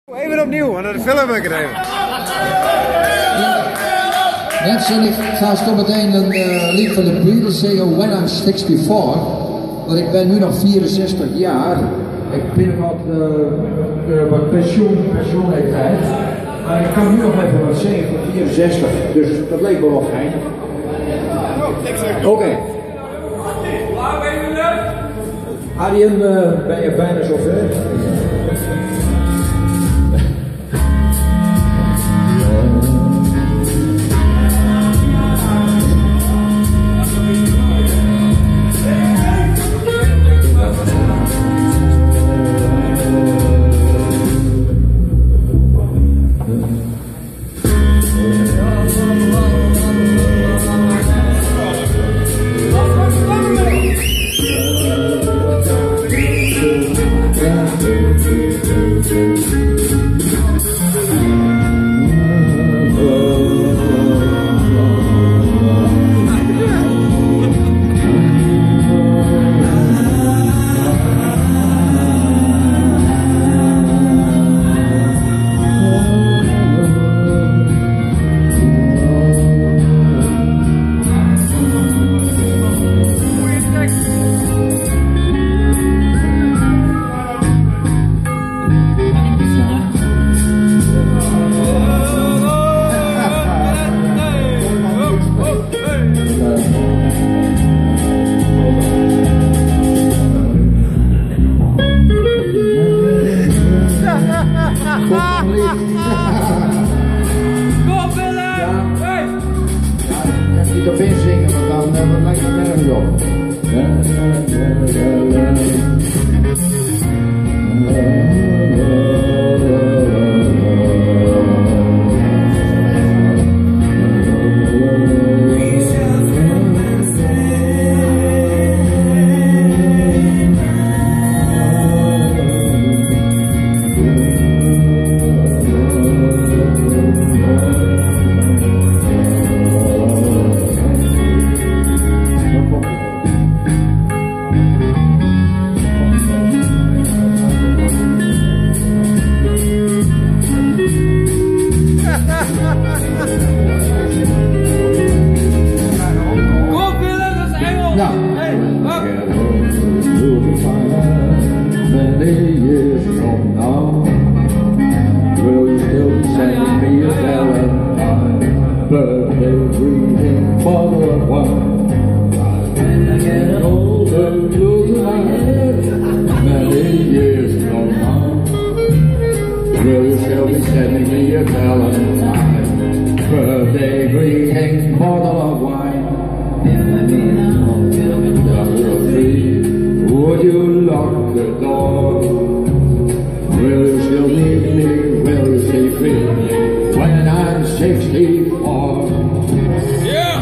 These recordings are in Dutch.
Even opnieuw, want de film heb ik het even. Mensen, ik ga zo meteen een lied van de Beatles zeggen, When I'm 64. Want ik ben nu nog 64 jaar. Ik ben wat pensioenleeftijd. Maar ik kan nu nog even wat zeggen van 64. Dus dat leek me wel fijn. Oké. Arjen, ben je bijna zover? Niet op inzingen, want dan lijkt het nergens op. Sending me a valentine, birthday greeting, bottle of wine. Number 3, would you lock the door? Will you still need me? Will you stay with me when I'm 64? Yeah!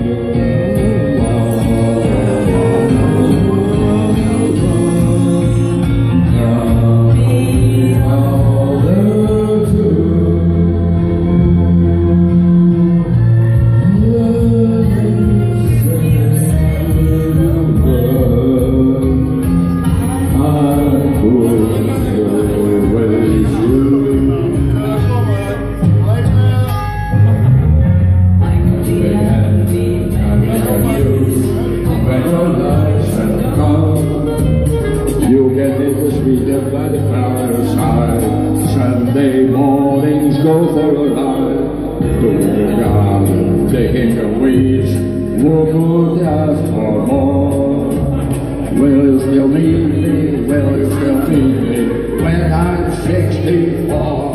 By the fireside, Sunday mornings go for a ride to the garden, taking the weeds. Who could ask for more? Will you still need me? Will you still need me when I'm 64?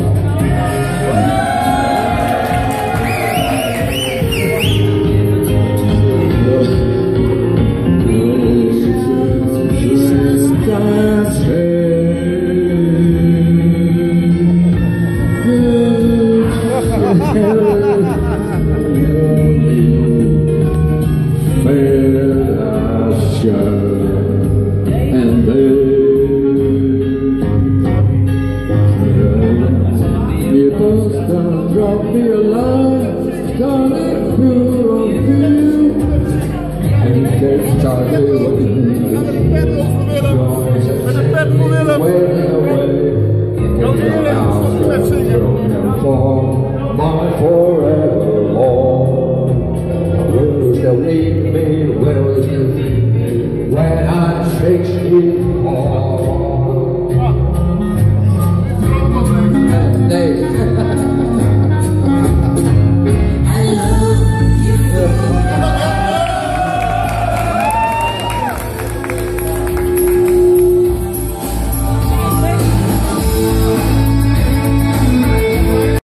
Drop me a line, coming through on you, and get started with me. Waiting away, from and for my forevermore. Will you still need me? Will you still need me when I'm 64?